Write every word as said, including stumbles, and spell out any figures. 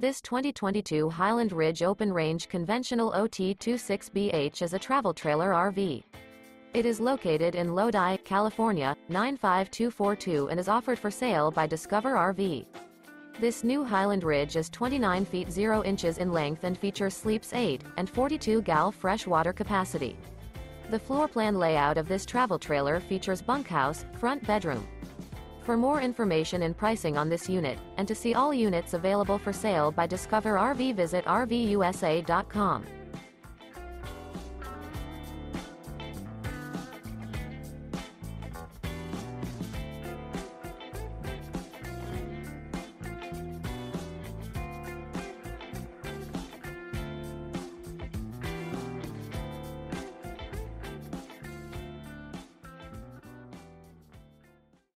This twenty twenty-two Highland Ridge Open Range Conventional O T twenty-six B H is a travel trailer R V. It is located in Lodi, California, nine five two four two and is offered for sale by Discover R V. This new Highland Ridge is twenty-nine feet zero inches in length and features sleeps eight and forty-two gallon fresh water capacity. The floor plan layout of this travel trailer features bunkhouse, front bedroom. For more information and pricing on this unit, and to see all units available for sale by Discover R V, visit R V U S A dot com.